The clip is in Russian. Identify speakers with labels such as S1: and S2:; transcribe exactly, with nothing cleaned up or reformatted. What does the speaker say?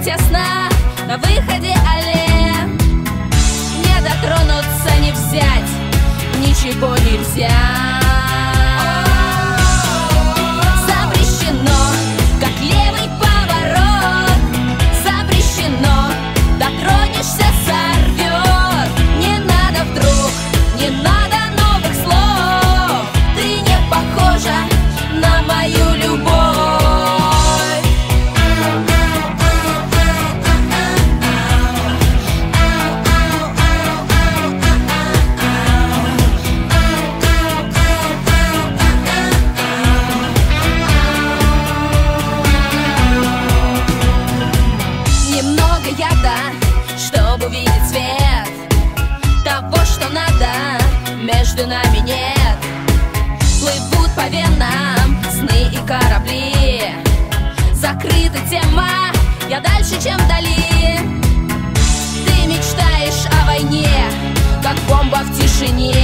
S1: тесно на выходе аллея. Не дотронуться, не взять, ничего нельзя. Запрещено, как левый поворот. Запрещено, дотронешься, сорвет. Не надо вдруг, не надо новых слов. Ты не похожа на мою любовь. Немного яда, чтобы увидеть свет того, что надо, между нами нет. Плывут по венам сны и корабли. Закрыта тема, я дальше, чем вдали. Ты мечтаешь о войне, как бомба в тишине.